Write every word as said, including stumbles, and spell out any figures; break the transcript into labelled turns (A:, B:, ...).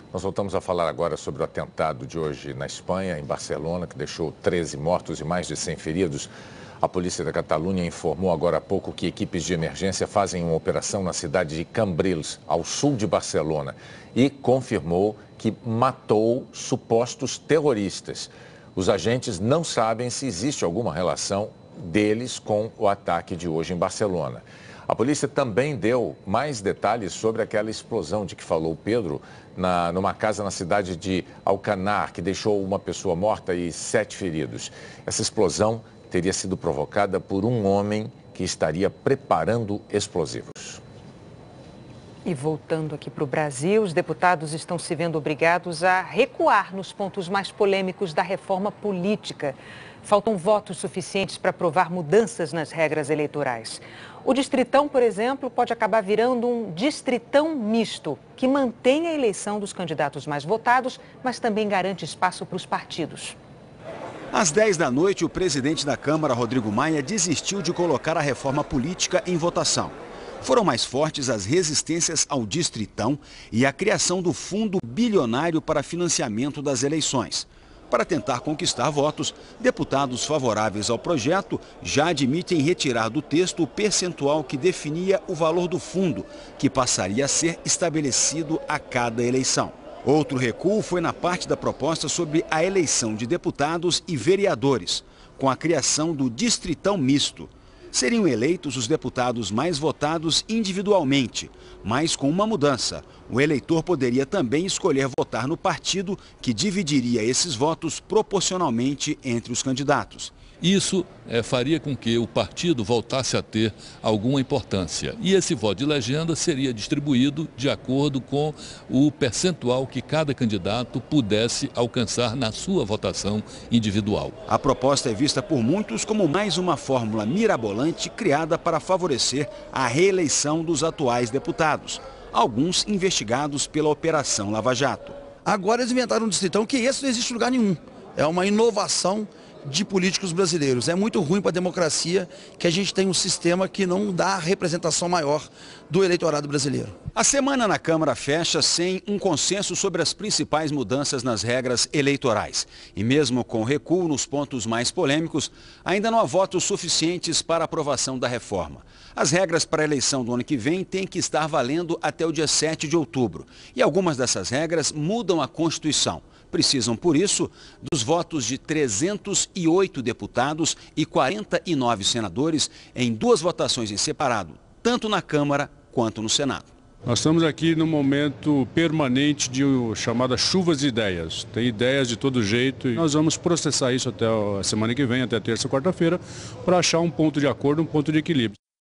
A: Nós voltamos a falar agora sobre o atentado de hoje na Espanha, em Barcelona, que deixou treze mortos e mais de cem feridos. A polícia da Catalunha informou agora há pouco que equipes de emergência fazem uma operação na cidade de Cambrils, ao sul de Barcelona, e confirmou que matou supostos terroristas. Os agentes não sabem se existe alguma relação deles com o ataque de hoje em Barcelona. A polícia também deu mais detalhes sobre aquela explosão de que falou o Pedro, na, numa casa na cidade de Alcanar, que deixou uma pessoa morta e sete feridos. Essa explosão teria sido provocada por um homem que estaria preparando explosivos.
B: E voltando aqui para o Brasil, os deputados estão se vendo obrigados a recuar nos pontos mais polêmicos da reforma política. Faltam votos suficientes para aprovar mudanças nas regras eleitorais. O distritão, por exemplo, pode acabar virando um distritão misto, que mantém a eleição dos candidatos mais votados, mas também garante espaço para os partidos.
C: Às dez da noite, o presidente da Câmara, Rodrigo Maia, desistiu de colocar a reforma política em votação. Foram mais fortes as resistências ao distritão e a criação do fundo bilionário para financiamento das eleições. Para tentar conquistar votos, deputados favoráveis ao projeto já admitem retirar do texto o percentual que definia o valor do fundo, que passaria a ser estabelecido a cada eleição. Outro recuo foi na parte da proposta sobre a eleição de deputados e vereadores, com a criação do distritão misto. Seriam eleitos os deputados mais votados individualmente, mas com uma mudança. O eleitor poderia também escolher votar no partido que dividiria esses votos proporcionalmente entre os candidatos.
D: Isso é, faria com que o partido voltasse a ter alguma importância. E esse voto de legenda seria distribuído de acordo com o percentual que cada candidato pudesse alcançar na sua votação individual.
C: A proposta é vista por muitos como mais uma fórmula mirabolante criada para favorecer a reeleição dos atuais deputados, alguns investigados pela Operação Lava Jato.
E: Agora eles inventaram um distritão que esse não existe em lugar nenhum. É uma inovação de políticos brasileiros. É muito ruim para a democracia que a gente tem um sistema que não dá representação maior do eleitorado brasileiro.
C: A semana na Câmara fecha sem um consenso sobre as principais mudanças nas regras eleitorais. E mesmo com recuo nos pontos mais polêmicos, ainda não há votos suficientes para a aprovação da reforma. As regras para a eleição do ano que vem têm que estar valendo até o dia sete de outubro. E algumas dessas regras mudam a Constituição. Precisam, por isso, dos votos de trezentos e oito deputados e quarenta e nove senadores em duas votações em separado, tanto na Câmara quanto no Senado.
F: Nós estamos aqui no momento permanente de chamada chuvas de ideias. Tem ideias de todo jeito e nós vamos processar isso até a semana que vem, até terça e quarta-feira, para achar um ponto de acordo, um ponto de equilíbrio.